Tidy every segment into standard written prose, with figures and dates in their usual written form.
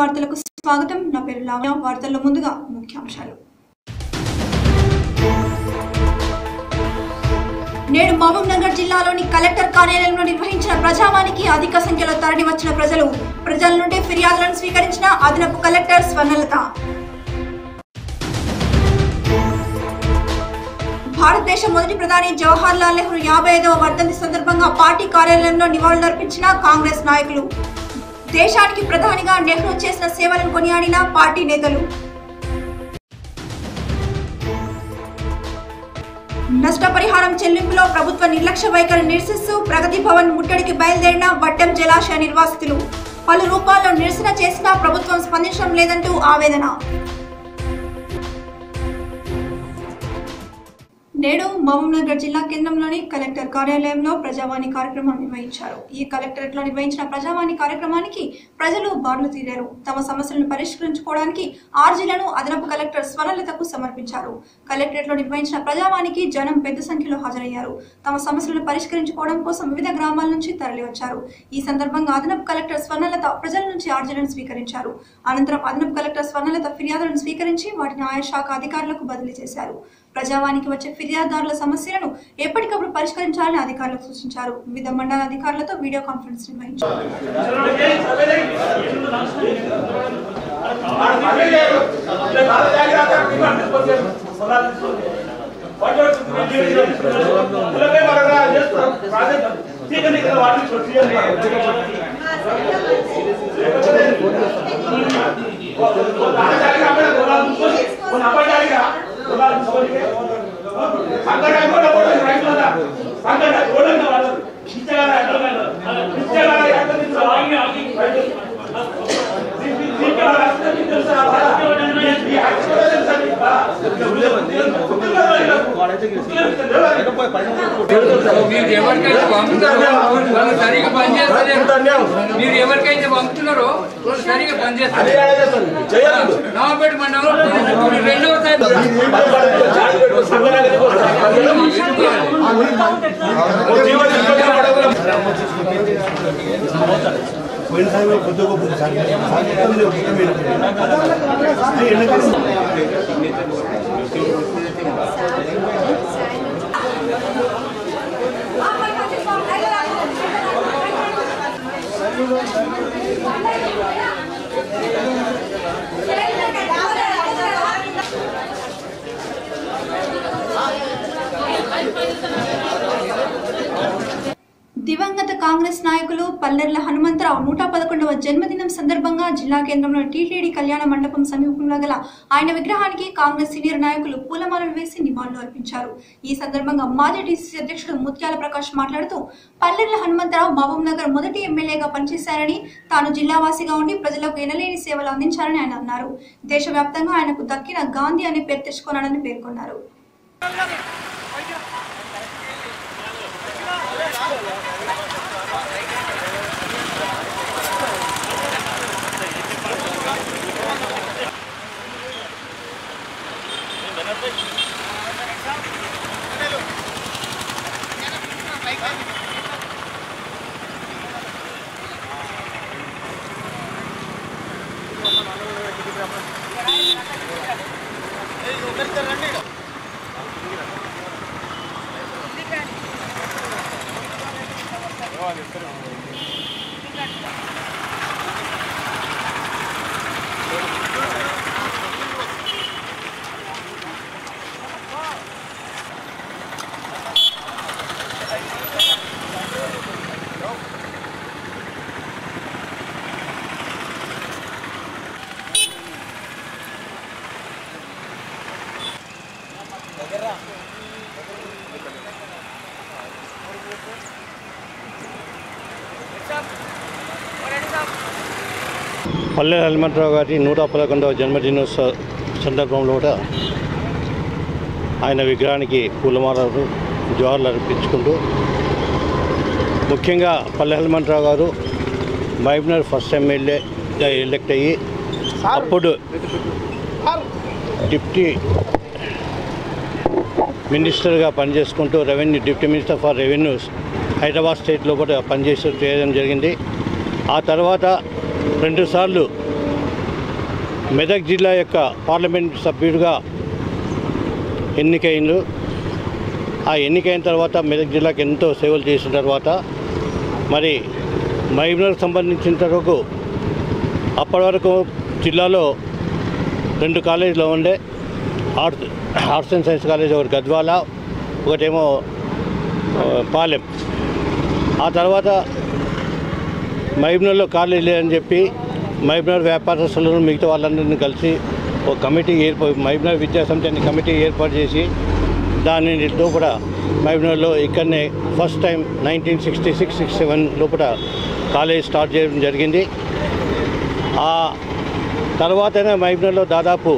వార్తలకు స్వాగతం. నా పేరు లావణ్య. వార్తల్లో ముందుగా ముఖ్యాంశాలు. నేడు మహబూబ్ నగర్ జిల్లాలోని కలెక్టర్ కార్యాలయంలో నిర్వహించిన ప్రజావానికి అధిక సంఖ్యలో తరలివచ్చిన ప్రజల నుండి ఫిర్యాదులను స్వీకరించిన అదనపు కలెక్టర్ స్వర్ణలత. భారతదేశ మొదటి ప్రధాని జవహర్ లాల్ నెహ్రూ 55వ వర్ధంతి సందర్భంగా పార్టీ కార్యాలయంలో నివాళులర్పించిన కాంగ్రెస్ నాయకులు. దేశానికి ప్రధానిగా నెహ్రూ చేసిన సేవలను కొనియాడిన పార్టీ నేతలు. నష్టపరిహారం చెల్లింపులో ప్రభుత్వ నిర్లక్ష్య వైఖరి నిరసిస్తూ ప్రగతి భవన్ ముట్టడికి బయలుదేరిన వడ్డెం జలాశయ నిర్వాసితులు. పలు రూపాల్లో నిరసన చేసినా ప్రభుత్వం స్పందించడం లేదంటూ ఆవేదన. నేడు మహబూబ్ నగర్ జిల్లా కేంద్రంలోని కలెక్టర్ కార్యాలయంలో ప్రజావాణి కార్యక్రమాన్ని నిర్వహించారు. ఈ కలెక్టరేట్ లో నిర్వహించిన ప్రజావాణి కార్యక్రమానికి ప్రజలు బారులు తీరారు. తమ సమస్యలను పరిష్కరించుకోవడానికి ఆర్జీలను అదనపు కలెక్టర్ స్వర్ణలతకు సమర్పించారు. కలెక్టరేట్ లో నిర్వహించిన ప్రజావానికి జనం పెద్ద సంఖ్యలో హాజరయ్యారు. తమ సమస్యలను పరిష్కరించుకోవడం కోసం వివిధ గ్రామాల నుంచి తరలివచ్చారు. ఈ సందర్భంగా అదనపు కలెక్టర్ స్వర్ణలత ప్రజల నుంచి ఆర్జీలను స్వీకరించారు. అనంతరం అదనపు కలెక్టర్ స్వర్ణలత ఫిర్యాదులను స్వీకరించి వాటిని ఆయా శాఖ అధికారులకు బదిలీ చేశారు. ప్రజావానికి వచ్చే ఫిర్యాదుదారుల సమస్యలను ఎప్పటికప్పుడు పరిష్కరించాలని అధికారులకు సూచించారు. వివిధ మండల అధికారులతో వీడియో కాన్ఫరెన్స్ నిర్వహించారు. మీరు ఎవరికైతే పంపుతున్నారో సరిగా పనిచేస్తారు. నవాపేట మండలం దివంగత కాంగ్రెస్ నాయకులు పల్లెర్ల హనుమంతరావు 111వ జన్మదినం సందర్భంగా జిల్లా కేంద్రంలో టీటీడీ కళ్యాణ మండపం సమీపంలో గల ఆయన విగ్రహానికి కాంగ్రెస్ సీనియర్ నాయకులు పూలమాలలు వేసి నివాళులు అర్పించారు. ఈ సందర్భంగా మాజీ డీసీసీ అధ్యక్షుడు ముత్యాల ప్రకాష్ మాట్లాడుతూ పల్లెర్ల హనుమంతరావు మహబూబ్ నగర్ మొదటి ఎమ్మెల్యేగా పనిచేశారని, తాను జిల్లావాసిగా ఉండి ప్రజలకు ఎనలేని సేవలు అందించారని ఆయన అన్నారు. దేశవ్యాప్తంగా ఆయనకు దక్కిన గాంధీ అనే పేరు తెచ్చుకున్నాడని పేర్కొన్నారు. పల్లె హనుమంతరావు గారి 111వ జన్మదినోత్సవ సందర్భంలో కూడా ఆయన విగ్రహానికి పూలమాలలు జోహార్లు అర్పించుకుంటూ, ముఖ్యంగా పల్లె హనుమంతరావు గారు మహబూబ్నగర్ ఫస్ట్ ఎమ్మెల్యేగా ఎలెక్ట్ అయ్యి అప్పుడు డిప్యూటీ మినిస్టర్గా పనిచేసుకుంటూ deputy minister for revenues Hyderabad స్టేట్లో కూడా పనిచేస్తూ చేయడం జరిగింది. ఆ తర్వాత 2 సార్లు మెదక్ జిల్లా యొక్క పార్లమెంట్ సభ్యుడిగా ఎన్నికైండు. ఆ ఎన్నికైన తర్వాత మెదక్ జిల్లాకు ఎంతో సేవలు చేసిన తర్వాత మరి మహబూబ్నగర్కు సంబంధించిన వరకు అప్పటి వరకు జిల్లాలో 2 కాలేజీలు ఉండే, ఆర్ట్స్ అండ్ సైన్స్ కాలేజ్, ఒకటి గద్వాల, ఒకటేమో పాలెం. ఆ తర్వాత మహబూబ్నగర్లో కాలేజీ లేదని చెప్పి మహబూబ్నగర్ వ్యాపారస్తులను మిగతా వాళ్ళందరినీ కలిసి ఒక కమిటీ మహబూబ్నగర్ విద్యాసమితి అనే కమిటీ ఏర్పాటు చేసి దాని లోపల మహబూబ్నగర్లో ఇక్కడనే ఫస్ట్ టైం 1966-67 లోపల కాలేజ్ స్టార్ట్ చేయడం జరిగింది. ఆ తర్వాతనే మహబూబ్నగర్లో దాదాపు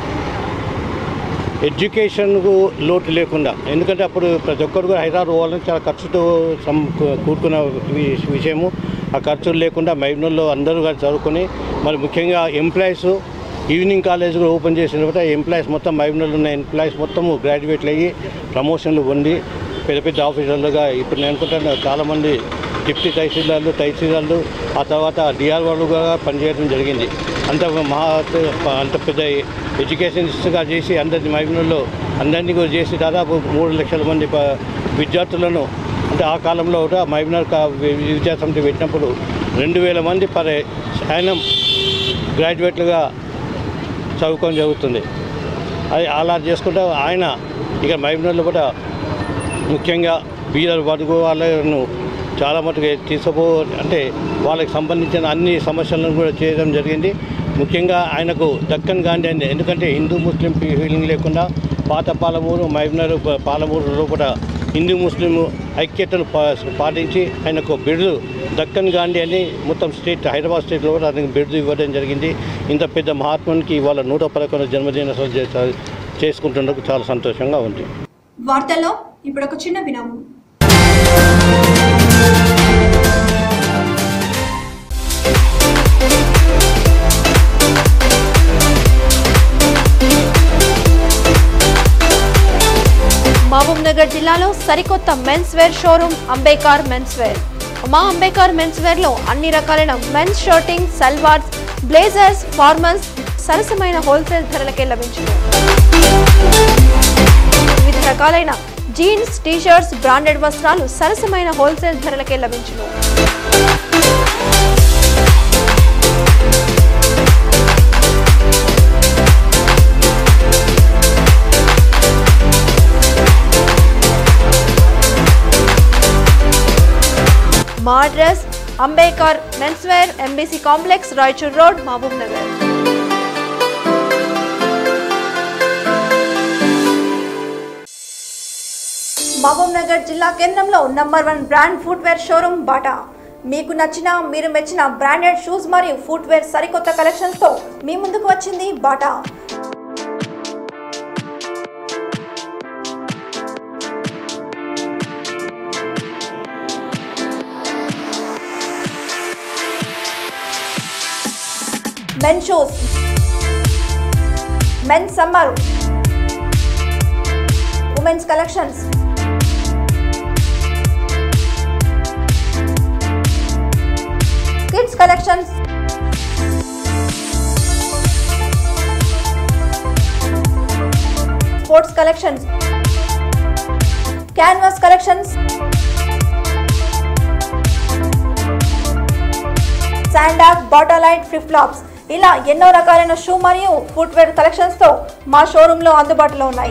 ఎడ్యుకేషన్కు లోటు లేకుండా, ఎందుకంటే అప్పుడు ప్రతి ఒక్కరు కూడా హైదరాబాద్ పోవాలని చాలా ఖర్చుతో కూడుకున్న విషయము. ఆ ఖర్చులు లేకుండా మహబూబ్నగర్లో అందరూ కూడా చదువుకొని, మరి ముఖ్యంగా ఎంప్లాయీస్ ఈవినింగ్ కాలేజ్ కూడా ఓపెన్ చేసిన తర్వాత ఎంప్లాయీస్ మొత్తం మహబూబ్నగర్లో ఉన్న ఎంప్లాయీస్ మొత్తము గ్రాడ్యుయేట్లు అయ్యి ప్రమోషన్లు పొంది పెద్ద పెద్ద ఆఫీసర్లుగా ఇప్పుడు నేను అనుకుంటాను చాలామంది డిప్యూటీ తహసీల్దార్లు ఆ తర్వాత డిఆర్ఓలుగా పనిచేయడం జరిగింది. అంత పెద్ద ఎడ్యుకేషనిస్ట్గా చేసి అందరినీ మహబూబ్నగర్లో అందరినీ కూడా చేసి దాదాపు 3 లక్షల మంది విద్యార్థులను, అంటే ఆ కాలంలో కూడా మహబూబ్నగర్ విద్యాసమితి పెట్టినప్పుడు 2000 మంది పర్ యానం గ్రాడ్యుయేట్లుగా చదువుకోవడం జరుగుతుంది. అది అలా చేసుకుంటే ఆయన ఇక మహబూబ్నగర్లో కూడా ముఖ్యంగా బీదర్ బడుగు వాళ్ళను చాలా మటుకు అంటే వాళ్ళకి సంబంధించిన అన్ని సమస్యలను కూడా చేయడం జరిగింది. ముఖ్యంగా ఆయనకు దక్కన్ గాంధీ అని, ఎందుకంటే హిందూ ముస్లిం ఫీలింగ్ లేకుండా పాత పాలమూరు మహబూబ్నగర్ పాలమూరులో కూడా హిందూ ముస్లిం ఐక్యతను పాటించి ఆయనకు బిరుదు దక్కన్ గాంధీ అని మొత్తం స్టేట్ హైదరాబాద్ స్టేట్లో కూడా అతనికి బిరుదు ఇవ్వడం జరిగింది. ఇంత పెద్ద మహాత్మునికి ఇవాళ 111వ జన్మదినోత్సవం చేసుకుంటున్నందుకు చాలా సంతోషంగా ఉంది. వార్తల్లో ఇప్పుడు ఒక చిన్న విరామం. మహబూబ్నగర్ జిల్లాలో సరికొత్త men's wear showroom Ambedkar men's wear. మా అంబేద్కర్ మెన్స్ వేర్ లో అన్ని రకాలైన men's shirting, salwars, blazers, formals సరసమైన హోల్సేల్ ధరలకే లభించును. వివిధ రకాలైన జీన్స్, టీషర్ట్స్, బ్రాండెడ్ వస్త్రాలు సరసమైన హోల్సేల్ ధరలకే లభించును. మా address Ambedkar men's wear, MBC complex, Raichur road, Mahabubnagar. Mahabubnagar జిల్లా కేంద్రంలో number 1 brand footwear showroom Bata. మీకు నచ్చిన, మీరు మెచ్చిన బ్రాండెడ్ షూస్ మరియు ఫుట్వేర్ సరికొత్త కలెక్షన్స్ తో మీ ముందుకు వచ్చింది Bata. Men shoes, men summer, women's collections, kids collections, sports collections, canvas collections, Sandak, Bata light, flip flops, ఇలా ఎన్నో రకాలైన షూ మరియు ఫుట్వేర్ కలెక్షన్స్ తో మా షోరూమ్ లో అందుబాటులో ఉన్నాయి.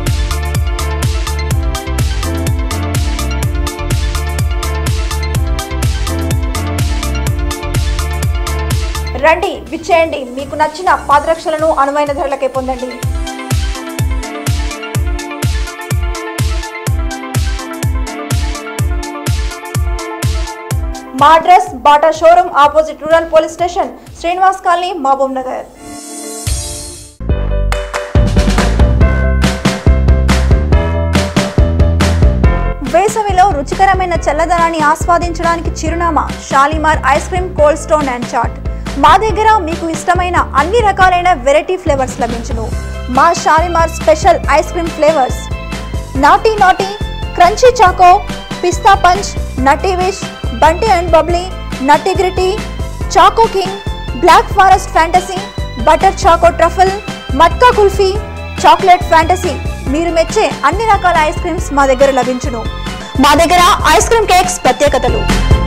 రండి, విచ్చేయండి, మీకు నచ్చిన పాదరక్షలను అనువైన ధరలకే పొందండి. మా address Bata showroom opposite rural police station, Srinivas colony, Mahabubnagar. వేసవిలో రుచికరమైన చల్లదనాన్ని ఆస్వాదించడానికి చిరునామా Shalimar ice cream, cold stone and chaat. మా దగ్గర మీకు ఇష్టమైన అన్ని రకాలైన వెరైటీ ఫ్లేవర్స్ లభించును. మా Shalimar special ice cream flavours nutty nutty, crunchy choco, pista punch, nutty wish, Bunty and bubbly, nutty gritty, choco king, black forest fantasy, butter choco truffle, matka kulfi, chocolate fantasy, మీరు మెచ్చే అన్ని రకాల ఐస్ క్రీమ్స్ మా దగ్గర లభించును. మా దగ్గర ఐస్ క్రీమ్ కేక్స్ ప్రత్యేకతలు.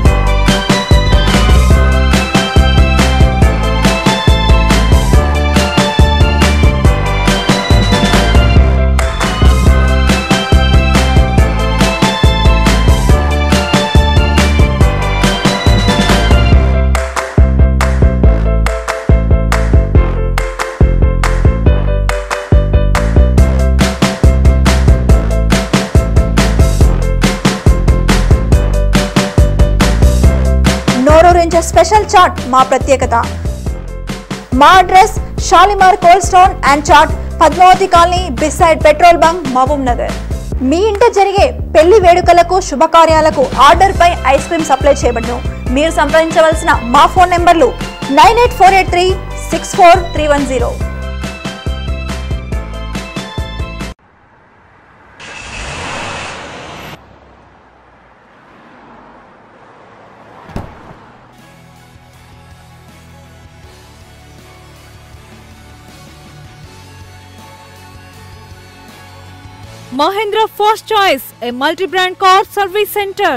స్పెషల్ చాట్ మా ప్రత్యేకత. మా address Shalimar cold stone and chaat, Padmavati colony, beside petrol bunk, Mahabubnagar. మీ ఇంట జరిగే పెళ్లి వేడుకలకు, శుభకార్యాలకు ఆర్డర్ పై ఐస్ క్రీమ్ సప్లై చేయబడును. మీరు సంప్రదించవలసిన మా ఫోన్ నెంబర్లు 9848364310. Mahindra First Choice, a multi-brand car service center.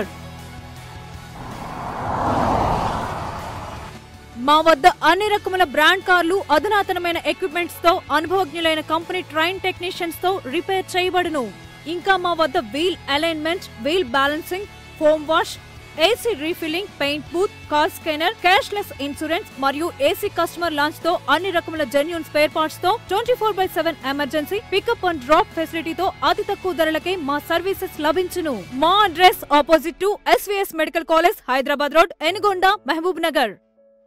మా వద్ద అన్ని రకముల బ్రాండ్ కార్లు, అధునాతనమైన ఎక్విప్మెంట్స్ తో, అనుభవజ్ఞులైన కంపెనీ ట్రైన్ టెక్నీషియన్స్ తో రిపేర్ చేయబడును. ఇంకా మా వద్ద wheel alignment, wheel balancing, foam wash, AC refilling, paint booth, car scanner, cashless insurance మరియు ఏసీ కస్టమర్ లాంచ్ తో అన్ని రకముల జెన్యూన్ స్పేర్ పార్ట్స్ తో 24/7 ఎమర్జెన్సీ పికప్ అండ్ డ్రాప్ ఫెసిలిటీతో అతి తక్కువ ధరలకే మా సర్వీసెస్ లభించును. మా address opposite to SVS medical college, Hyderabad road, Enugonda, Mahabubnagar.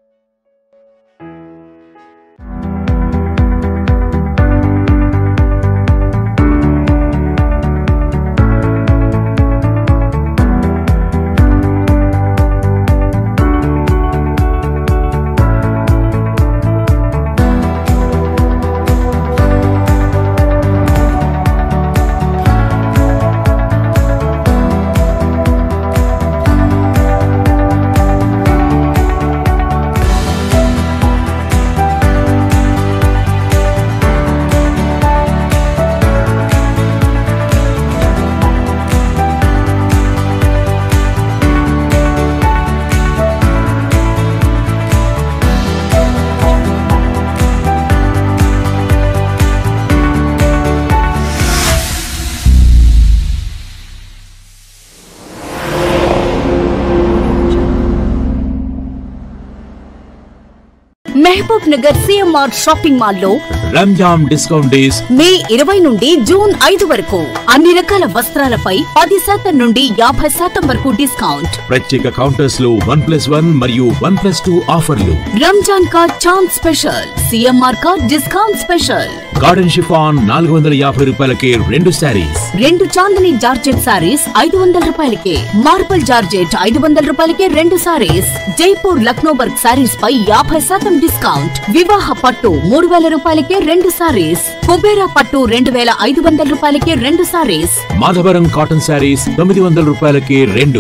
Mahabubnagar CMR shopping mall లో రంజాన్ డిస్కౌంట్ డేస్ మే 20 నుండి జూన్ 5 వరకు అన్ని రకాల వస్త్రాలపై 10% నుండి 50% వరకు డిస్కౌంట్. ప్రత్యేక కౌంటర్స్ లో 1+1 మరియు 1+2 ఆఫర్లు. రంజాన్ కా చాంద్ స్పెషల్, CMR కా డిస్కౌంట్ స్పెషల్. గార్డెన్ షిఫాన్ 450 రూపాయలకే 2 సారీస్. 2 చాందనీ జార్జెట్ సారీస్ 500 రూపాయలకే. మార్బల్ జార్జెట్ 500 రూపాయలకే 2 సారీస్. జైపూర్ లక్నో వర్క్ సారీస్ పై 50% డిస్కౌంట్. వివాహ పట్టు 3000 రూపాయలకే 2 సారీస్. కుబేరా పట్టు 2500 రూపాయలకే 2 సారీస్. మాధవరం కాటన్ సారీస్ 900 రూపాయలకే 2.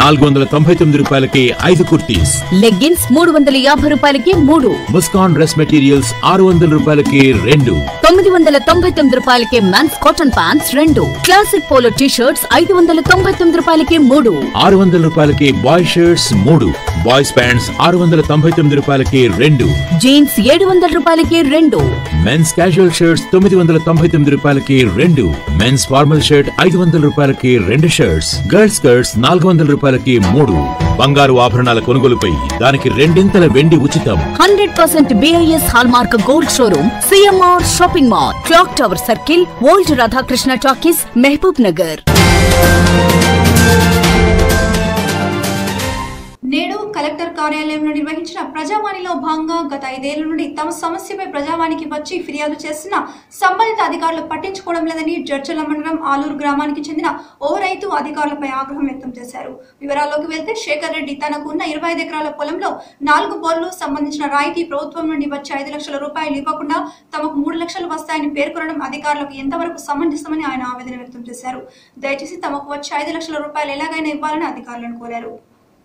499 రూపాయలకే 5 కుర్తీస్. లెగ్గిన్స్ 350 రూపాయలకే 3. ముస్కాన్ డ్రెస్ మెటీరియల్స్ 600 రూపాయలకే 2. 999 రూపాయలకే men's cotton pants 2. Classic polo T shirts 599 రూపాయలకే 3. 600 రూపాయలకే బాయ్ షర్ట్స్ 3. బాయ్స్ ప్యాంట్స్ 699 రూపాయలకే 2. జీన్స్ 700 రూపాయలకే 2. మెన్స్ క్యాజువల్ షర్ట్స్ 999 రూపాయలకే 2. మెన్స్ ఫార్మల్ షర్ట్ 500 రూపాయలకే 2 షర్ట్స్. గర్ల్స్ స్కర్ట్స్ 400 రూపాయలకే 3. బంగారు ఆభరణాల కొనుగోలుపై దానికి 2 వెండి ఉచితం. 100% BIS hallmark gold showroom, CMR shopping mall, clock tower circle, old Radhakrishna talkies, Mahabubnagar. నేడు కలెక్టర్ కార్యాలయంలో నిర్వహించిన ప్రజావాణిలో భాగంగా గత 5 ఏళ్ల నుండి తమ సమస్యపై ప్రజావాణికి వచ్చి ఫిర్యాదు చేసిన సంబంధిత అధికారులు పట్టించుకోవడం లేదని జడ్చల మండలం ఆలూరు గ్రామానికి చెందిన ఓ రైతు అధికారులపై ఆగ్రహం వ్యక్తం చేశారు. వివరాల్లోకి వెళ్తే శేఖర్ రెడ్డి తనకు ఉన్న 25 ఎకరాల పొలంలో 4 బోర్లు సంబంధించిన రాయితీ ప్రభుత్వం నుండి వచ్చే 5 లక్షల రూపాయలు ఇవ్వకుండా తమకు 3 లక్షలు వస్తాయని పేర్కొనడం అధికారులకు ఎంతవరకు సమంజసమని ఆయన ఆవేదన వ్యక్తం చేశారు. దయచేసి తమకు వచ్చే 5 లక్షల రూపాయలు ఎలాగైనా ఇవ్వాలని అధికారులను కోరారు.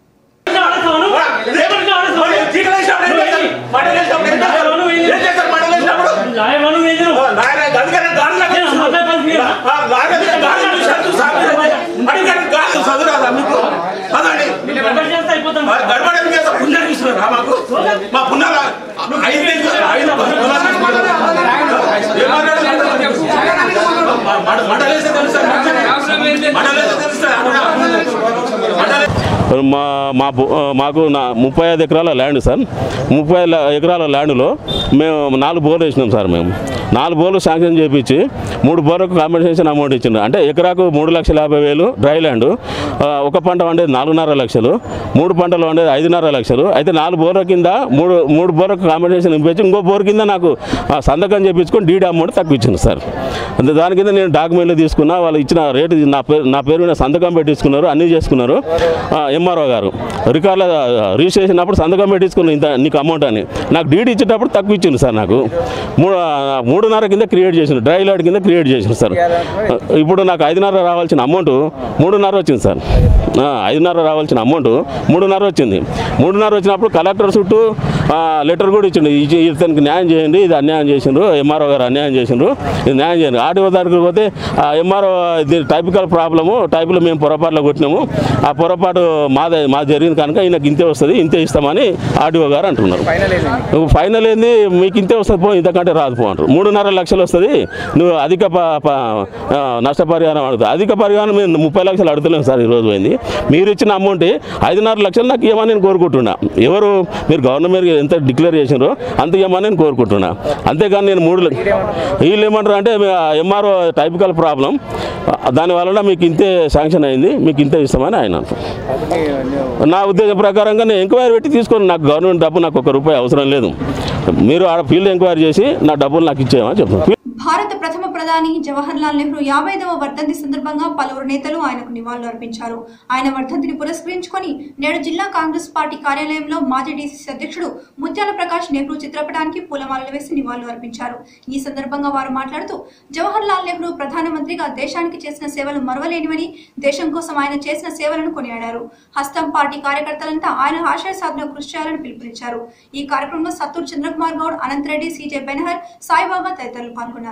రేపటి మాకు 35 ఎకరాల ల్యాండ్ సార్. 30 ఎకరాల ల్యాండ్లో మేము 4 బోర్లు వేసినాం సార్. మేము 4 బోర్లు శాంక్షన్ చేయించి 3 బోర్లకు కాంపెన్సేషన్ అమౌంట్ ఇచ్చిండ్రు. అంటే ఎకరాకు 3,50,000 డ్రై ల్యాండ్, ఒక పంట వండేది 4.5 లక్షలు, 3 పంటలు వండేది 5.5 లక్షలు. అయితే 4 బోర్ల కింద 3 బోర్లకు కాంపెన్సేషన్ ఇప్పించి ఇంకో బోర్ కింద నాకు సంతకం చేయించుకొని డీడ్ అమౌంట్ తక్కువ ఇచ్చింది సార్. అంటే దాని కింద నేను డాక్యుమెంట్లు తీసుకున్నా, వాళ్ళు ఇచ్చిన రేటు నా పేరు మీద సంతకం పెట్టించుకున్నారు, అన్నీ చేసుకున్నారు. ఎంఆర్ఓ గారు రికార్డుల రిజిస్ట్రేషన్ అప్పుడు సంతకం పెట్టించుకున్నారు ఇంత నీకు అమౌంట్ అని. నాకు డీడ్ ఇచ్చేటప్పుడు తక్కువ ఇచ్చింది సార్. నాకు 3.5 కింద క్రియేట్ చేసిండు, డ్రై ల్యాండ్ కింద క్రియేట్ చేసిండు సార్. ఇప్పుడు నాకు 5.5 రావాల్సిన అమౌంట్ 3.5 వచ్చింది సార్. 5.5 రావాల్సిన అమౌంట్ 3.5 వచ్చింది. 3.5 వచ్చినప్పుడు కలెక్టర్ చుట్టూ లెటర్ కూడా ఇచ్చిండు, ఇతనికి న్యాయం చేయండి, ఇది అన్యాయం చేసిండ్రు, ఎంఆర్ఓ గారు అన్యాయం చేసిండ్రు, ఇది న్యాయం చేయండి. ఆర్టీఓ దగ్గరికి పోతే ఎంఆర్ఓ ఇది టైపికల్ ప్రాబ్లము, టైపులో మేము పొరపాటులో కొట్టినాము, ఆ పొరపాటు మాది జరిగింది కనుక ఈయనకి ఇంతే వస్తుంది, ఇంతే ఇస్తామని ఆర్టీఓ గారు అంటున్నారు. ఫైనల్ ఏంది, మీకు ఇంతే వస్తుంది పో, ఇంతకంటే రాదు పో అంటారు. 3.5 లక్షలు వస్తుంది, నువ్వు అధిక నష్టపరిహారం అడుగుతావు. అధిక పరిహారం మేము 30 లక్షలు అడుగుతలేము సార్. ఈరోజు పోయింది మీరు ఇచ్చిన అమౌంట్ 5.5 లక్షలు నాకు ఇవ్వమని నేను కోరుకుంటున్నా. ఎవరు మీరు గవర్నమెంట్ ఎంత డిక్లేర్ చేసినారో అంత ఇవ్వమని నేను కోరుకుంటున్నా. అంతేగాని నేను 3 వీళ్ళు ఏమంటారు అంటే ఎంఆర్ఓ టైపికల్ ప్రాబ్లం, దానివల్ల మీకు ఇంతే శాంక్షన్ అయింది, మీకు ఇంతే ఇస్తామని ఆయన అంటారు. నా ఉద్దేశం ప్రకారంగా నేను ఎంక్వైరీ పెట్టి తీసుకొని, నాకు గవర్నమెంట్ డబ్బు నాకు ₹1 అవసరం లేదు, మీరు ఆడ ఫీల్డ్ ఎంక్వైరీ చేసి నా డబ్బులు నాకు ఇచ్చేయమని చెప్తున్నాను. భారత ప్రథమ ప్రధాని జవహర్లాల్ నెహ్రూ 55వ వర్ధంతి సందర్భంగా పలువురు నేతలు ఆయనకు నివాళులు అర్పించారు. ఆయన వర్ధంతిని పురస్కరించుకొని నేడు జిల్లా కాంగ్రెస్ పార్టీ కార్యాలయంలో మాజీ డీసీసీ అధ్యక్షుడు ముత్యాల ప్రకాష్ నెహ్రూ చిత్రపటానికి పూలమాలలు వేసి నివాళులు అర్పించారు. ఈ సందర్భంగా వారు మాట్లాడుతూ జవహర్లాల్ నెహ్రూ ప్రధానమంత్రిగా దేశానికి చేసిన సేవలు మరవలేనివని, దేశం కోసం ఆయన చేసిన సేవలను కొనియాడారు. హస్తం పార్టీ కార్యకర్తలంతా ఆయన ఆశయ సాధన కృషి చేయాలని పిలుపునిచ్చారు. ఈ కార్యక్రమంలో సత్తూరు చంద్రకుమార్ గౌడ్, అనంతరెడ్డి, సీజే బెనహర్, సాయిబాబా తదితరులు పాల్గొన్నారు.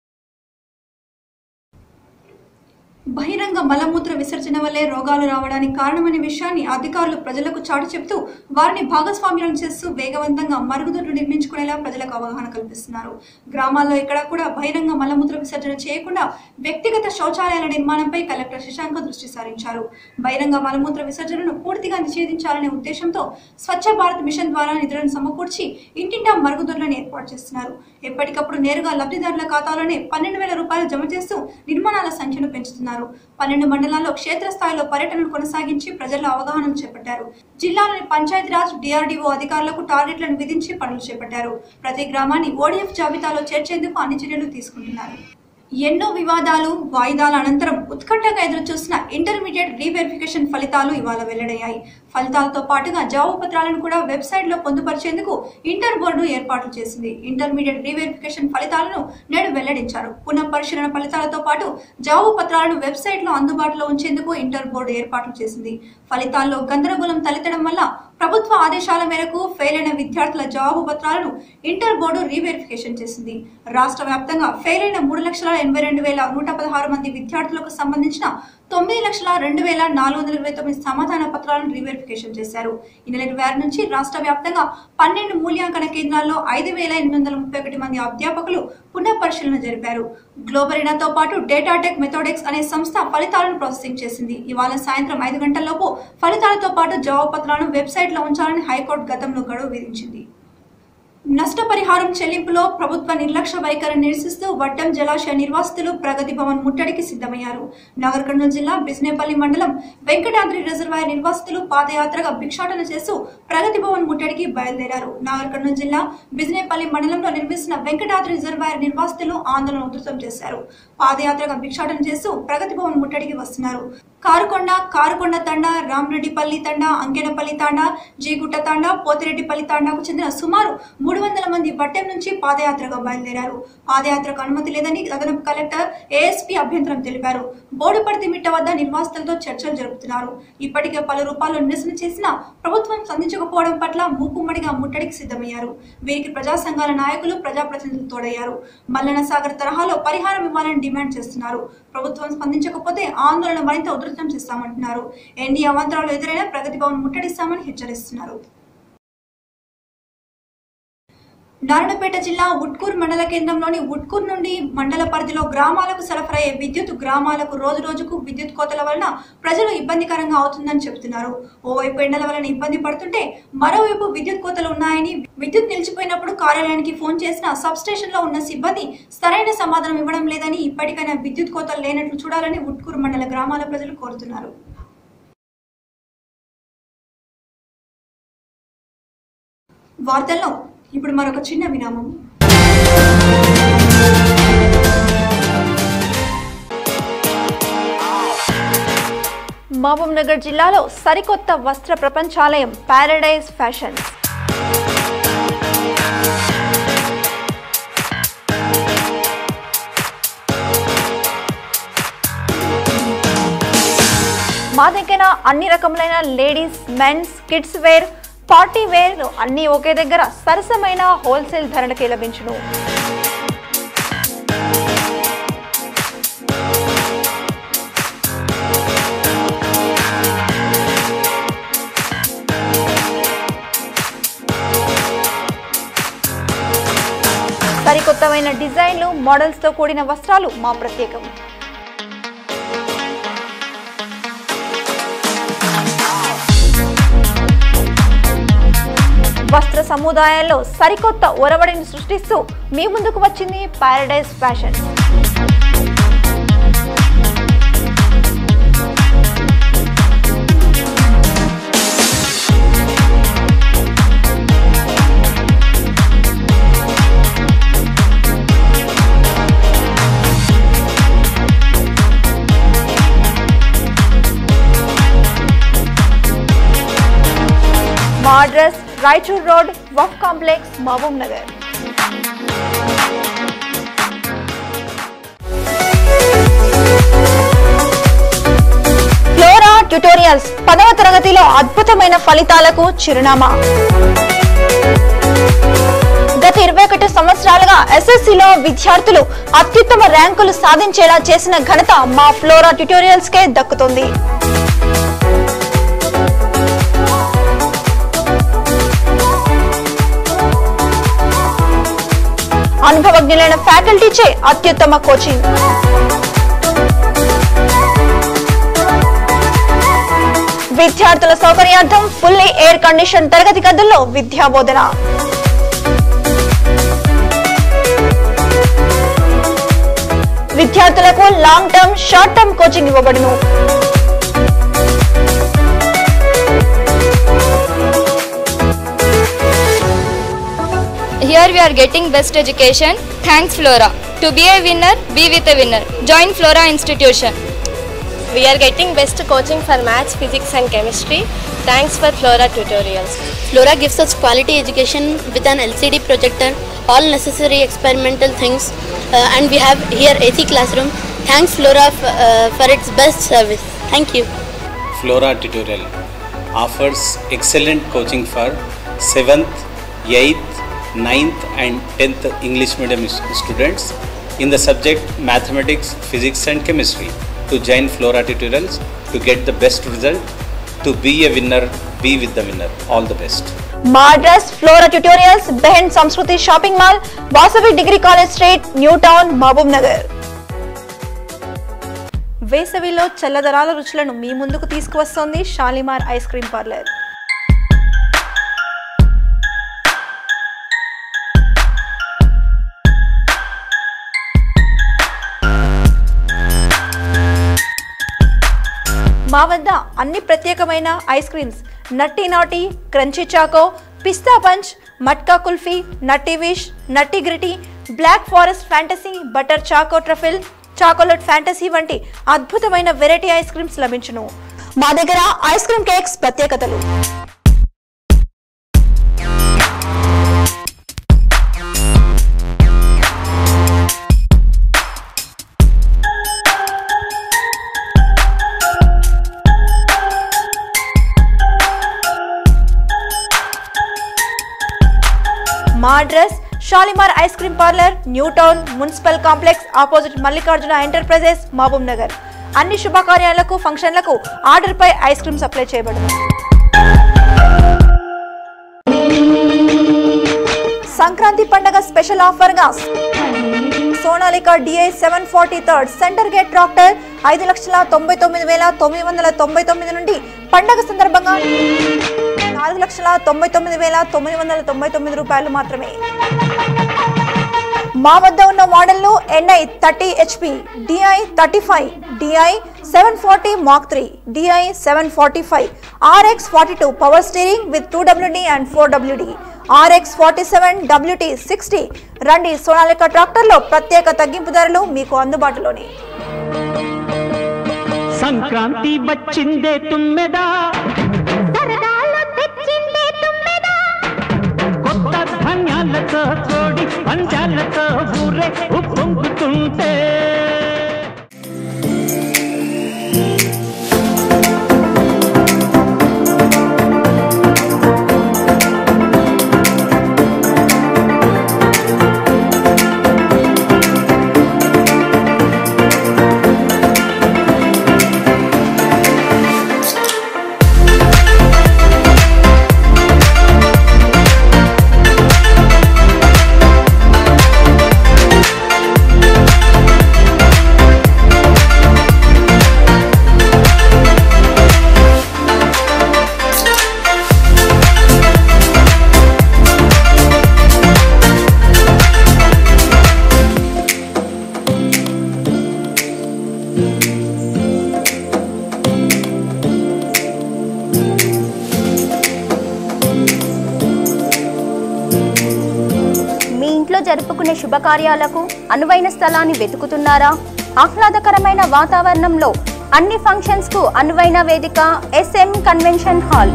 బహిరంగ మలమూత్ర విసర్జన వల్లే రోగాలు రావడానికి కారణమనే విషయాన్ని అధికారులు ప్రజలకు చాటి చెబుతూ వారిని భాగస్వామ్యం చేస్తూ వేగవంతంగా మరుగుదొడ్లు నిర్మించుకునేలా ప్రజలకు అవగాహన కల్పిస్తున్నారు. గ్రామాల్లో ఎక్కడా కూడా బహిరంగ మలమూత్ర విసర్జన చేయకుండా వ్యక్తిగత శౌచాలయాల నిర్మాణంపై కలెక్టర్ శశాంక దృష్టి సారించారు. బహిరంగ మలమూత్ర విసర్జనను పూర్తిగా నిషేధించాలనే ఉద్దేశంతో స్వచ్ఛ భారత్ మిషన్ ద్వారా నిధులను సమకూర్చి ఇంటింటా మరుగుదొడ్లను ఏర్పాటు చేస్తున్నారు. ఎప్పటికప్పుడు నేరుగా లబ్ధిదారుల ఖాతాలోనే 12,000 రూపాయలు జమ చేస్తూ నిర్మాణాల సంఖ్యను పెంచుతున్నారు. 12 మండలాల్లో క్షేత్రస్థాయిలో పర్యటనలు కొనసాగించి ప్రజల్లో అవగాహన చేపట్టారు. జిల్లాలోని పంచాయతీరాజ్, డిఆర్డీఓ అధికారులకు టార్గెట్లను విధించి పనులు చేపట్టారు. ప్రతి గ్రామాన్ని ఓడీఎఫ్ జాబితాలో చేర్చేందుకు అన్ని చర్యలు తీసుకుంటున్నారు. ఎన్నో వివాదాలు, వాయిదాల అనంతరం ఉత్కంఠగా ఎదురుచూసిన ఇంటర్మీడియట్ రీవెరిఫికేషన్ ఫలితాలు ఇవాళ వెల్లడయ్యాయి. ఫలితాలతో పాటుగా జవాబు పత్రాలను కూడా వెబ్సైట్లో పొందుపరిచేందుకు ఇంటర్ బోర్డు ఏర్పాట్లు చేసింది. ఇంటర్మీడియట్ రీవెరిఫికేషన్ ఫలితాలను నేడు వెల్లడించారు. పునః పరిశీలన ఫలితాలతో పాటు జవాబు పత్రాలను వెబ్సైట్లో అందుబాటులో ఉంచేందుకు ఇంటర్ బోర్డు ఏర్పాట్లు చేసింది. ఫలితాల్లో గందరగోళం తలెత్తడం వల్ల ప్రభుత్వ ఆదేశాల మేరకు ఫెయిల్ అయిన విద్యార్థుల జవాబు పత్రాలను ఇంటర్ బోర్డు రీవెరిఫికేషన్ చేసింది. రాష్ట్ర వ్యాప్తంగా ఫెయిల్ అయిన 3,82,116 మంది విద్యార్థులకు సంబంధించిన 9,02,429 సమాధాన పత్రాలను రీవెరిఫికేషన్ చేశారు. ఈ నెల 26 నుంచి రాష్ట్ర వ్యాప్తంగా 12 మూల్యాంకన కేంద్రాల్లో 5,831 మంది అధ్యాపకులు పునః పరిశీలన జరిపారు. గ్లోబరీనాతో పాటు డేటాటెక్ మెథోడెక్స్ అనే సంస్థ ఫలితాలను ప్రాసెసింగ్ చేసింది. ఇవాళ సాయంత్రం 5 గంటలలోపు ఫలితాలతో పాటు జవాబు పత్రాలను వెబ్సైట్లో ఉంచాలని హైకోర్టు గతంలో గడువు విధించింది. నష్టపరిహారం చెల్లింపులో ప్రభుత్వ నిర్లక్ష్య వైఖరిని నిరసిస్తూ వడ్డం జలాశయ నిర్వాసితులు ప్రగతి భవన్ ముట్టడికి సిద్ధమయ్యారు. నాగర్ కర్నూలు జిల్లా బిజినేపల్లి మండలం వెంకటాద్రి రిజర్వాయర్ నిర్వాసితులు పాదయాత్రగా భిక్షాటన చేస్తూ ప్రగతి భవన్ ముట్టడికి బయలుదేరారు. నాగర్ కర్నూలు జిల్లా బిజినేపల్లి మండలంలో నిర్మిస్తున్న వెంకటాద్రి రిజర్వాయర్ నిర్వాసితులు ఆందోళన ఉధృతం చేశారు. పాదయాత్రగా భిక్షాటన చేస్తూ ప్రగతి భవన్ ముట్టడికి వస్తున్నారు. కారుకొండ తండా, రామరెడ్డిపల్లి తండా, అంకెనపల్లి తాండా, జీగుట్ట తాండా, పోతిరెడ్డిపల్లి తాండాకు చెందిన సుమారు 300 మంది బట్టెం నుంచి పాదయాత్రగా బయలుదేరారు. పాదయాత్రకు అనుమతి లేదని అదనపు కలెక్టర్ ఏఎస్పీ అభ్యంతరం తెలిపారు. బోడుపర్తి మిట్ట వద్ద నిర్వాసితులతో చర్చలు జరుపుతున్నారు. ఇప్పటికే పలు రూపాల్లో నిరసన చేసినా ప్రభుత్వం స్పందించకపోవడం పట్ల మూకుమ్మడిగా ముట్టడికి సిద్ధమయ్యారు. వీరికి ప్రజా సంఘాల నాయకులు, ప్రజాప్రతినిధులు తోడయ్యారు. మల్లన్న సాగర్ తరహాలో పరిహారం ఇవ్వాలని డిమాండ్ చేస్తున్నారు. ప్రభుత్వం స్పందించకపోతే ఆందోళన మరింత ఉధృతం చేస్తామంటున్నారు. ఎన్ని అవాంతరాలు ఎదురైనా ప్రగతి భవన్ ముట్టడిస్తామని హెచ్చరిస్తున్నారు. నారాయణపేట జిల్లా ఉట్కూర్ మండల కేంద్రంలోని ఉట్కూర్ నుండి మండల పరిధిలో గ్రామాలకు సరఫరా అయ్యే విద్యుత్ గ్రామాలకు రోజుకు విద్యుత్ కోతల వలన ప్రజలు ఇబ్బందికరంగా అవుతుందని చెబుతున్నారు. ఓవైపు ఎండల వలన ఇబ్బంది పడుతుంటే మరోవైపు విద్యుత్ కోతలు ఉన్నాయని, విద్యుత్ నిలిచిపోయినప్పుడు కార్యాలయానికి ఫోన్ చేసిన సబ్ స్టేషన్ లో ఉన్న సిబ్బంది సరైన సమాధానం ఇవ్వడం లేదని, ఇప్పటికైనా విద్యుత్ కోతలు లేనట్లు చూడాలని ఉట్కూర్ మండల గ్రామాల ప్రజలు కోరుతున్నారు. వార్తల్లో ఇప్పుడు మరొక చిన్న విరామం. మహబూబ్ నగర్ జిల్లాలో సరికొత్త వస్త్ర ప్రపంచాలయం పారడైజ్ ఫ్యాషన్స్. మా దగ్గర అన్ని రకములైన ladies, men's, kids wear, party wear అన్ని ఒకే దగ్గర సరసమైన హోల్సేల్ ధరలకే లభించును. సరికొత్తమైన డిజైన్లు, మోడల్స్ తో కూడిన వస్త్రాలు మా ప్రత్యేకం. వస్త్ర సముదాయాల్లో సరికొత్త ఒరవడిని సృష్టిస్తూ మీ ముందుకు వచ్చింది పారడైజ్ ఫ్యాషన్. మా address Raichur road, Waqf complex, Mahabubnagar. Flora tutorials 10వ తరగతిలో అద్భుతమైన ఫలితాలకు చిరునామా. గత 21 సంవత్సరాలుగా ఎస్ఎస్సిలో విద్యార్థులు అత్యుత్తమ ర్యాంకులు సాధించేలా చేసిన ఘనత మా ఫ్లోరా ట్యుటోరియల్స్ కే దక్కుతుంది. అనుభవజ్ఞులైన ఫ్యాకల్టీచే అత్యుత్తమ కోచింగ్. విద్యార్థుల సౌకర్యార్థం ఫుల్లీ ఎయిర్ కండిషన్ తరగతి గదుల్లో విద్యాబోధన. విద్యార్థులకు long term, short term coaching ఇవ్వబడును. Here we are getting best education. Thanks Flora. To be a winner, be with a winner. Join Flora institution. We are getting best coaching for maths, physics and chemistry. Thanks for Flora tutorials. Flora gives us quality education with an LCD projector, all necessary experimental things, and we have here AC classroom. Thanks Flora for its best service. Thank you. Flora tutorial offers excellent coaching for 7th, 8th, 9th and 10th English medium students in the subject mathematics, physics and chemistry. To join Flora tutorials to get the best result, to be a winner, be with the winner. All the best. మా address Flora tutorials, Behen Sanskriti shopping mall, Vasavi degree college street, new town, Mahabubnagar. వేసవిలో చల్లదరాల రుచులను మీ ముందుకు తీసుకువస్తోంది Shalimar ice cream parlour. మా వద్ద అన్ని ప్రత్యేకమైన ice creams, nutty nutty, crunchy choco, pista punch, matka kulfi, nutty wish, nutty gritty, black forest fantasy, butter choco truffle, chocolate fantasy వంటి అద్భుతమైన వెరైటీ ఐస్ క్రీమ్స్ లభించును. మా దగ్గర ఐస్ క్రీమ్ కేక్స్ ప్రత్యేకతలు. మా address Shalimar ice cream parlour, new town, municipal complex opposite Mallikarjuna enterprises, Mahabubnagar. అన్ని శుభకార్యాలకు, ఫంక్షన్లకు ఆర్డర్ పై ఐస్ క్రీమ్ సప్లై చేయబడును. సంక్రాంతి పండుగ స్పెషల్ ఆఫర్ గా Sonalika DI 743 centre gate tractor 5,99,999 నుండి పండుగ సందర్భంగా 4,99,999 రూపాయలు మాత్రమే. మా వద్ద ఉన్న మోడళ్లు NI 30 HP, DI 35, DI 740 Mark 3, DI 745, RX 42 power steering with 2WD and 4WD, RX 47 WT 60. రండి, సోనాలిక ట్రాక్టర్లో ప్రత్యేక తగ్గింపు ధరలు మీకు అందుబాటులోనే. సంక్రాంతి వచ్చిందే తుమ్మెదా, కొత్త ధాన్యాలతో కోడి పంచాలతో ఊరే ఉప్పొంగుతుంటే జరుపుకునే శుభకార్యాలకు అనువైన స్థలాన్ని వెతుకుతున్నారా? ఆహ్లాదకరమైన వాతావరణంలో అన్ని ఫంక్షన్స్ కు అనువైన వేదిక SM convention hall.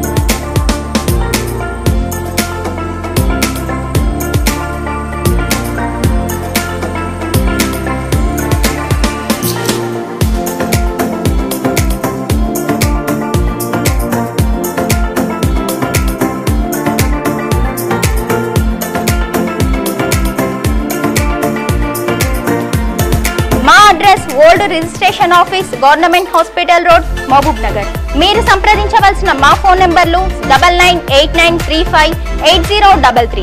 Old registration office, government hospital road, Mahabubnagar. మీరు సంప్రదించవలసిన మా ఫోన్ నంబర్లు 9989358033,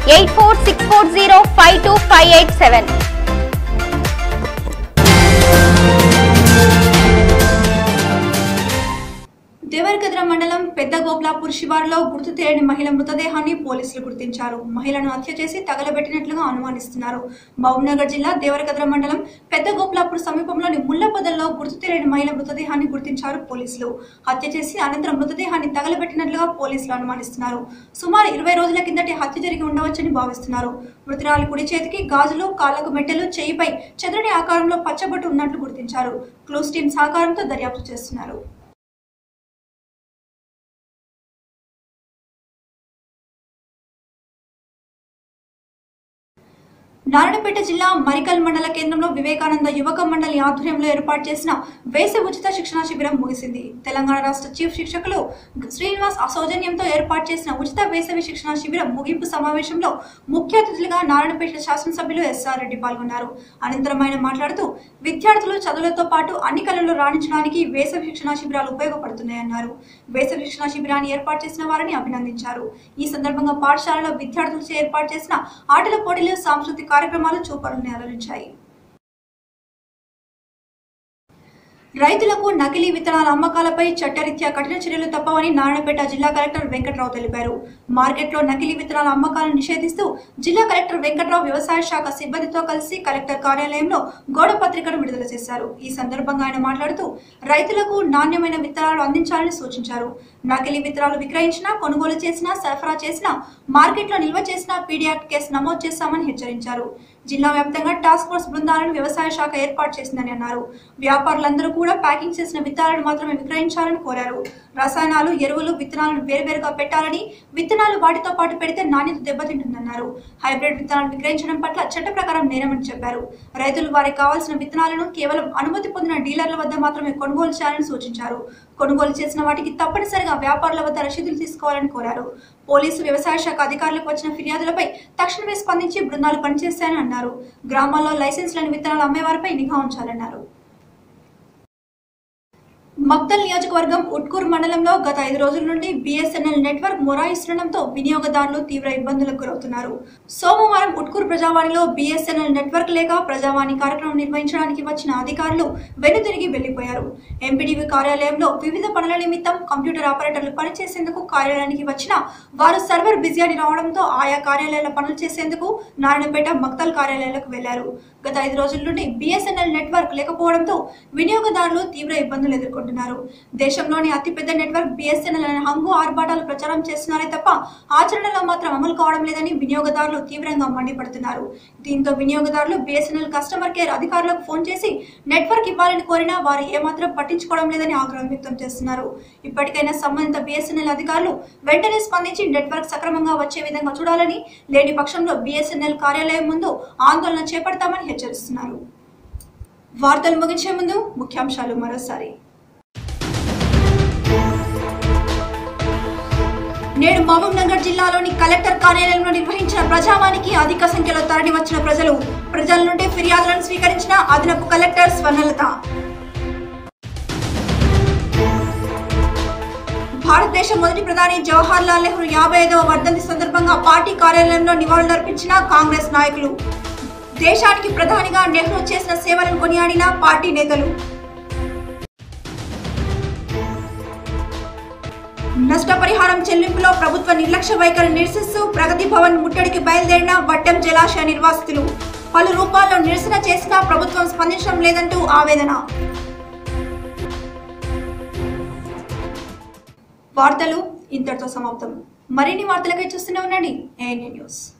8464052587. దేవరకద్ర మండలం పెద్దగోప్లాపూర్ శివారులో గుర్తు తెలియని మహిళ మృతదేహాన్ని పోలీసులు గుర్తించారు. మహిళను హత్య చేసి తగలబెట్టినట్లుగా అనుమానిస్తున్నారు. మహబూబ్నగర్ జిల్లా దేవరకద్ర మండలం పెద్దగోప్లాపూర్ సమీపంలోని ముళ్లపొదల్లో గుర్తు తెలియని మహిళ మృతదేహాన్ని గుర్తించారు పోలీసులు. హత్య చేసి అనంతరం మృతదేహాన్ని తగలబెట్టినట్లుగా పోలీసులు అనుమానిస్తున్నారు. సుమారు 20 రోజుల కిందటి హత్య జరిగి ఉండవచ్చని భావిస్తున్నారు. మృతురాలి కుడి చేతికి గాజులు, కాళ్లకు మెట్టెలు, చేయిపై చంద్రుడి ఆకారంలో పచ్చబొట్టు ఉన్నట్లు గుర్తించారు. క్లూస్ టీం సహకారంతో దర్యాప్తు చేస్తున్నారు. నారాయణపేట జిల్లా మరికల్ మండల కేంద్రంలో వివేకానంద యువక మండలి ఆధ్వర్యంలో ఏర్పాటు చేసిన వేసవి ఉచిత శిక్షణ శిబిరం ముగిసింది. తెలంగాణ రాష్ట్ర చీఫ్ శిక్షకులు శ్రీనివాస్ సౌజన్యంతో ఏర్పాటు చేసిన ఉచిత వేసవి శిక్షణ శిబిరం ముగింపు సమావేశంలో ముఖ్య అతిథులుగా నారాయణపేట శాసనసభ్యులు SR రెడ్డి పాల్గొన్నారు. అనంతరం ఆయన మాట్లాడుతూ విద్యార్థులు చదువులతో పాటు అన్ని కళల్లో రాణించడానికి వేసవి శిక్షణ శిబిరాలు ఉపయోగపడుతున్నాయన్నారు. వేసవి శిక్షణ శిబిరాన్ని ఏర్పాటు చేసిన వారిని అభినందించారు. ఈ సందర్భంగా పాఠశాలలో విద్యార్థులచే ఏర్పాటు చేసిన ఆటల పోటీలు, సాంస్కృతిక కార్యక్రమాలు చూపరుల్ని అలరించాయి. రైతులకు నకిలీ విత్తనాల అమ్మకాలపై చట్టరీత్యా కఠిన చర్యలు తప్పవని నారాయణపేట జిల్లా కలెక్టర్ వెంకట్రావు తెలిపారు. మార్కెట్లో నకిలీ విత్తనాల అమ్మకాలను నిషేధిస్తూ జిల్లా కలెక్టర్ వెంకట్రావు వ్యవసాయ శాఖ సిబ్బందితో కలిసి కలెక్టర్ కార్యాలయంలో గోడ పత్రికను విడుదల చేశారు. ఈ సందర్భంగా ఆయన మాట్లాడుతూ రైతులకు నాణ్యమైన విత్తనాలు అందించాలని సూచించారు. నకిలీ విత్తనాలు విక్రయించినా, కొనుగోలు చేసినా, సరఫరా చేసినా, మార్కెట్లో నిల్వ చేసినా పీడీ యాక్ట్ కేసు నమోదు చేస్తామని హెచ్చరించారు. జిల్లా వ్యాప్తంగా టాస్క్ ఫోర్స్ బృందాలను వ్యవసాయ శాఖ ఏర్పాటు చేసిందని అన్నారు. వ్యాపారులందరూ కూడా ప్యాకింగ్ చేసిన విత్తనాలను మాత్రమే విక్రయించాలని కోరారు. రసాయనాలు, ఎరువులు, విత్తనాలను వేరువేరుగా పెట్టాలని, విత్తనాలు వాటితో పాటు పెడితే నాణ్యత దెబ్బతింటుందన్నారు. హైబ్రిడ్ విత్తనాలు విక్రయించడం పట్ల చట్ట ప్రకారం నేరమని చెప్పారు. రైతులు వారికి కావాల్సిన విత్తనాలను కేవలం అనుమతి పొందిన డీలర్ల వద్ద మాత్రమే కొనుగోలు చేయాలని సూచించారు. కొనుగోలు చేసిన వాటికి తప్పనిసరిగా వ్యాపారుల వద్ద రసీదులు తీసుకోవాలని కోరారు. పోలీసు, వ్యవసాయ శాఖ అధికారులకు వచ్చిన ఫిర్యాదులపై తక్షణమే స్పందించి బృందాలు పనిచేస్తాయని అన్నారు. గ్రామాల్లో లైసెన్స్ లేని విత్తనాలు అమ్మేవారిపై నిఘా ఉంచాలన్నారు. మక్తల్ నియోజకవర్గం ఉట్కూరు మండలంలో గత 5 రోజుల నుండి బిఎస్ఎన్ఎల్ నెట్వర్క్ మొరాయిస్తుండటంతో వినియోగదారులు తీవ్ర ఇబ్బందులకు గురవుతున్నారు. సోమవారం ఉట్కూరు ప్రజావాణిలో బిఎస్ఎన్ఎల్ నెట్వర్క్ లేక ప్రజావాణి కార్యక్రమం నిర్వహించడానికి వచ్చిన అధికారులు వెనుతిరిగి వెళ్లిపోయారు. ఎంపీడీవీ కార్యాలయంలో వివిధ పనుల నిమిత్తం కంప్యూటర్ ఆపరేటర్లు పనిచేసేందుకు కార్యాలయానికి వచ్చిన వారు సర్వర్ బిజీ అని రావడంతో ఆయా కార్యాలయాల పనులు చేసేందుకు నారాయణపేట, మక్తల్ కార్యాలయాలకు వెళ్లారు. గత 5 రోజుల నుండి బిఎస్ఎన్ఎల్ నెట్వర్క్ లేకపోవడంతో వినియోగదారులు తీవ్ర ఇబ్బందులు ఎదుర్కొంటున్నారు. దేశంలోని అతిపెద్ద నెట్వర్క్ బిఎస్ఎన్ఎల్ అనే హంగు ఆర్భాటాలు ప్రచారం చేస్తున్నారే తప్ప ఆచరణలో మాత్రం అమలు కావడం లేదని వినియోగదారులు తీవ్రంగా మండిపడుతున్నారు. దీంతో వినియోగదారులు బిఎస్ఎన్ఎల్ కస్టమర్ కేర్ అధికారులకు ఫోన్ చేసి నెట్వర్క్ ఇవ్వాలని కోరినా వారు ఏమాత్రం పట్టించుకోవడం లేదని ఆగ్రహం వ్యక్తం చేస్తున్నారు. ఇప్పటికైనా సంబంధిత బిఎస్ఎన్ఎల్ అధికారులు వెంటనే స్పందించి నెట్వర్క్ సక్రమంగా వచ్చే విధంగా చూడాలని, లేని పక్షంలో బిఎస్ఎన్ఎల్ కార్యాలయం ముందు ఆందోళన చేపడతామని హెచ్చరిస్తున్నారు. వార్తలు ముగించే ముందు ముఖ్యాంశాలు మరోసారి. నేడు మహబూబ్ నగర్ జిల్లాలోని కలెక్టర్ కార్యాలయంలో నిర్వహించిన ప్రజావానికి అధిక సంఖ్యలో తరలి వచ్చిన ప్రజల నుండి ఫిర్యాదులను స్వీకరించిన అదనపు కలెక్టర్ స్వర్ణలత. భారతదేశ మొదటి ప్రధాని జవహర్ లాల్ నెహ్రూ 55వ వర్ధంతి సందర్భంగా పార్టీ కార్యాలయంలో నివాళులర్పించిన కాంగ్రెస్ నాయకులు. దేశానికి ప్రధానిగా నెహ్రూ చేసిన సేవలను కొనియాడిన పార్టీ నేతలు. నష్టపరిహారం చెల్లింపులో ప్రభుత్వ నిర్లక్ష్య వైఖరి నిరసిస్తూ ప్రగతి భవన్ ముట్టడికి బయలుదేరిన వడ్డెం జలాశయ నిర్వాసితులు. పలు రూపాల్లో నిరసన చేసినా ప్రభుత్వం స్పందించడం లేదంటూ ఆవేదన. వార్తలు ఇంతటితో సమాప్తం. మరిన్ని వార్తలకై చూస్తూనే ఉండండి ANN న్యూస్.